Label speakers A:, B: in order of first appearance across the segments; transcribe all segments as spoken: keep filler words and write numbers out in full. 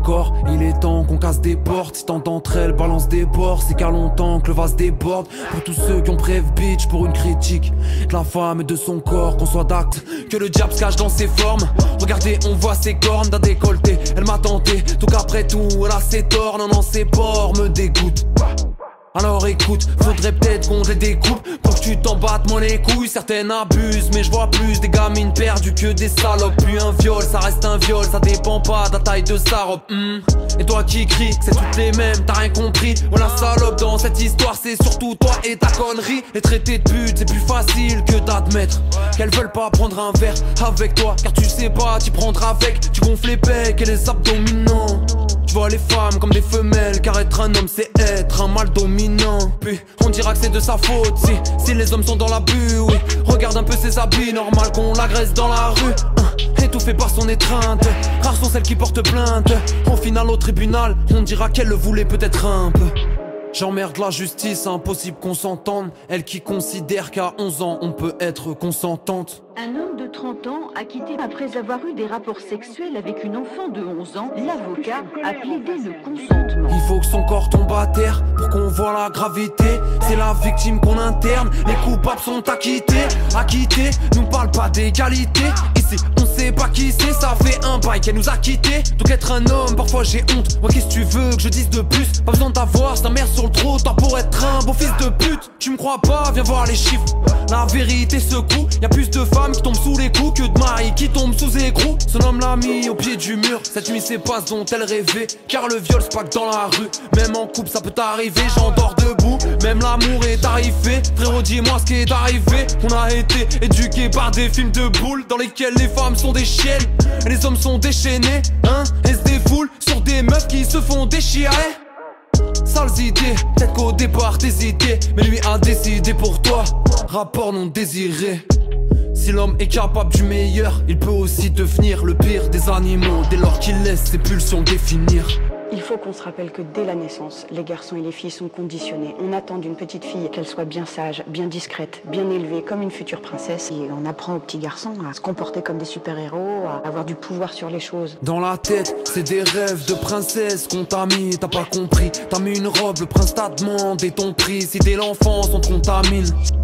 A: corps. Il est temps qu'on casse des portes. Si tant d'entre elles balancent des bords, c'est car longtemps que le vase déborde. Pour tous ceux qui ont bref bitch pour une critique de la femme et de son corps, qu'on soit d'acte, que le diable se cache dans ses formes. Regardez, on voit ses cornes d'un décolleté. Elle m'a tenté, tout qu'après tout, elle a ses torts. Non, non, ses porcs me dégoûtent. Alors écoute, faudrait peut-être qu'on les découpe pour que tu t'en battes moins les couilles. Certaines abusent, mais je vois plus des gamines perdues que des salopes. Puis un viol, ça reste un viol, ça dépend pas de la taille de sa robe. mmh. Et toi qui cries, c'est toutes les mêmes, t'as rien compris. Voilà salope, dans cette histoire c'est surtout toi et ta connerie. Les traités de pute, c'est plus facile que d'admettre qu'elles veulent pas prendre un verre avec toi. Car tu sais pas, t'y prendre avec, tu gonfles les pecs et les abdominaux. Tu vois les femmes comme des femelles, car être un homme c'est être un mâle dominant. Puis on dira que c'est de sa faute si, si les hommes sont dans l'abus, oui. Regarde un peu ses habits, normal qu'on l'agresse dans la rue, étouffé par son étreinte. Rares sont celles qui portent plainte. Au final au tribunal, on dira qu'elle le voulait peut-être un peu. J'emmerde la justice, impossible qu'on s'entende. Elle qui considère qu'à onze ans on peut être consentante.
B: Un homme de trente ans a quitté après avoir eu des rapports sexuels avec une enfant de onze ans. L'avocat a plaidé le consentement.
A: Il faut que son corps tombe à terre pour qu'on voit la gravité. C'est la victime qu'on interne, les coupables sont acquittés. Acquittés, nous parle pas d'égalité. Ici on sait pas qui c'est, ça fait un bail qu'elle nous a quittés. Donc être un homme, parfois j'ai honte. Moi qu'est-ce que tu veux que je dise de plus? Pas besoin d'avoir sa mère sur le trottoir pour être un beau fils de pute. Tu me crois pas? Viens voir les chiffres. La vérité secoue, y a plus de femmes qui tombent sous les coups que de maris qui tombent sous écrou. Son homme l'a mis au pied du mur. Cette nuit c'est pas ce dont elle rêvait, car le viol c'est pas que dans la rue. Même en couple ça peut t'arriver, j'endors debout. Même l'amour est arrivé. Frérot dis-moi ce qui est arrivé. On a été éduqués par des films de boules dans lesquels les femmes sont des chiennes et les hommes sont déchaînés, hein, et se défoulent sur des meufs qui se font déchirer. Sales idées, peut-être qu'au départ t'hésitais, mais lui a décidé pour toi. Rapport non désiré. Si l'homme est capable du meilleur, il peut aussi devenir le pire des animaux dès lors qu'il laisse ses pulsions définir.
C: Il faut qu'on se rappelle que dès la naissance, les garçons et les filles sont conditionnés. On attend d'une petite fille qu'elle soit bien sage, bien discrète, bien élevée, comme une future princesse. Et on apprend aux petits garçons à se comporter comme des super-héros, à avoir du pouvoir sur les choses.
A: Dans la tête, c'est des rêves de princesse qu'on t'a mis, t'as pas compris. T'as mis une robe, le prince t'a demandé ton prix. Si dès l'enfance on te contamine,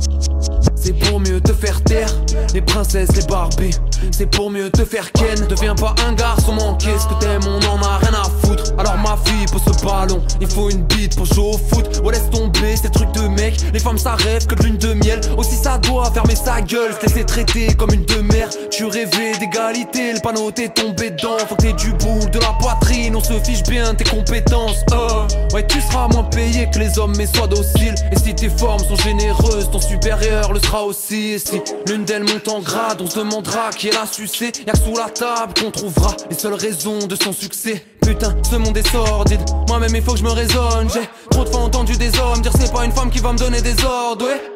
A: c'est pour mieux te faire taire. Les princesses, les Barbie, c'est pour mieux te faire ken. Deviens pas un garçon manqué, ce que t'aimes on en a rien à foutre. Alors ma fille pose ce ballon, il faut une bite pour jouer au foot. Ouais laisse tomber ces trucs de mec, les femmes ça rêve que de lune de miel. Aussi ça doit fermer sa gueule, se laisser traiter comme une demeure. Tu rêvais d'égalité, le panneau t'es tombé dedans. Faut que t'aies du bout de la poitrine, on se fiche bien de tes compétences. oh. Ouais tu seras moins payé que les hommes mais sois docile. Et si tes formes sont généreuses, ton supérieur le sera aussi. Et si l'une d'elles monte en grade, on se demandera qui elle a sucé. Y'a que sous la table qu'on trouvera les seules raisons de son succès. Putain, ce monde est sordide, moi-même il faut que je me raisonne. J'ai trop de fois entendu des hommes dire c'est pas une femme qui va me donner des ordres, ouais.